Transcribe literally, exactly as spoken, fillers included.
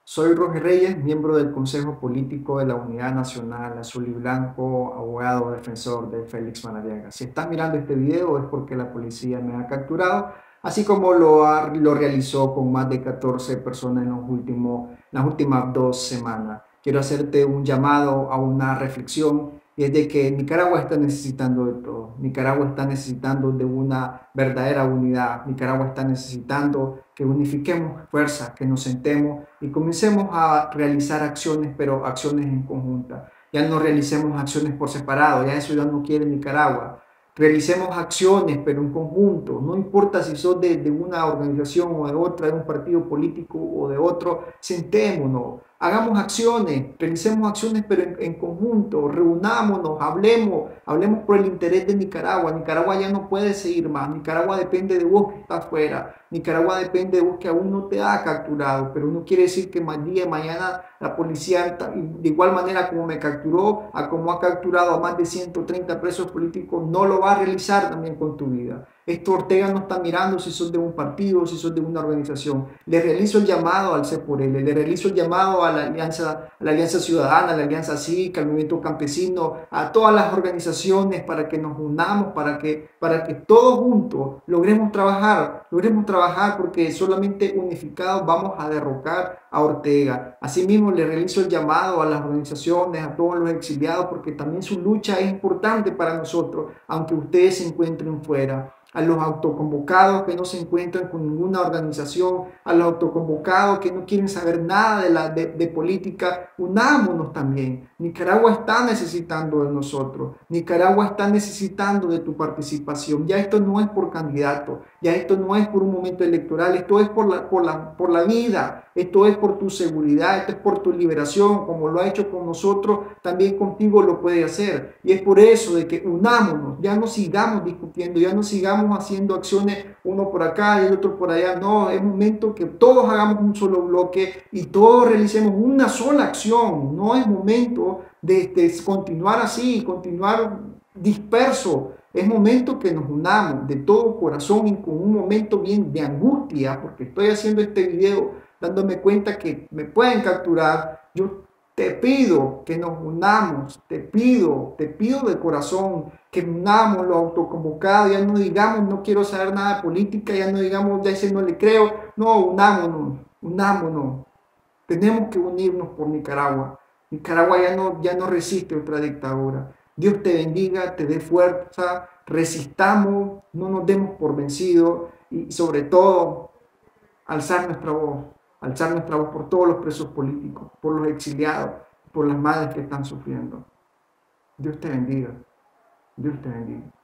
Soy Roger Reyes, miembro del Consejo Político de la Unidad Nacional Azul y Blanco, abogado defensor de Félix Manabierga. Si estás mirando este video es porque la policía me ha capturado, así como lo, ha- lo realizó con más de catorce personas en los últimos, las últimas dos semanas. Quiero hacerte un llamado a una reflexión y es de que Nicaragua está necesitando de todo. Nicaragua está necesitando de una verdadera unidad. Nicaragua está necesitando que unifiquemos fuerzas, que nos sentemos y comencemos a realizar acciones, pero acciones en conjunta. Ya no realicemos acciones por separado, ya eso ya no quiere Nicaragua. Realicemos acciones, pero en conjunto. No importa si sos de, de una organización o de otra, de un partido político o de otro, sentémonos, hagamos acciones, realicemos acciones, pero en, en conjunto, reunámonos, hablemos, hablemos por el interés de Nicaragua. Nicaragua ya no puede seguir más. Nicaragua depende de vos que estás fuera. Nicaragua depende de vos que aún no te ha capturado, pero no quiere decir que más día mañana la policía, de igual manera como me capturó, a como ha capturado a más de ciento treinta presos políticos, no lo va a realizar también con tu vida. Esto Ortega no está mirando si sos de un partido, si sos de una organización. Le realizo el llamado al C por L, le realizo el llamado a la Alianza, a la Alianza Ciudadana, a la Alianza Cívica, al Movimiento Campesino, a todas las organizaciones para que nos unamos, para que, para que todos juntos logremos trabajar, logremos trabajar porque solamente unificados vamos a derrocar a Ortega. Asimismo, le realizo el llamado a las organizaciones, a todos los exiliados, porque también su lucha es importante para nosotros, aunque ustedes se encuentren fuera. A los autoconvocados que no se encuentran con ninguna organización, a los autoconvocados que no quieren saber nada de, la, de, de política, unámonos también. Nicaragua está necesitando de nosotros, Nicaragua está necesitando de tu participación. Ya esto no es por candidato, ya esto no es por un momento electoral, esto es por la, por la, por la vida, esto es por tu seguridad, esto es por tu liberación, como lo ha hecho con nosotros, también contigo lo puede hacer. Y es por eso de que unámonos, ya no sigamos discutiendo, ya no sigamos haciendo acciones uno por acá y el otro por allá. No, es momento que todos hagamos un solo bloque y todos realicemos una sola acción. No es momento de, de continuar así, continuar disperso. Es momento que nos unamos de todo corazón y con un momento bien de angustia, porque estoy haciendo este video dándome cuenta que me pueden capturar. Yo te pido que nos unamos, te pido, te pido de corazón que unamos los autoconvocados, ya no digamos no quiero saber nada de política, ya no digamos ya ese no le creo, no, unámonos, unámonos. Tenemos que unirnos por Nicaragua. Nicaragua ya no, ya no resiste otra dictadura. Dios te bendiga, te dé fuerza, resistamos, no nos demos por vencidos y sobre todo alzar nuestra voz, alzar nuestra voz por todos los presos políticos, por los exiliados, por las madres que están sufriendo. Dios te bendiga, Dios te bendiga.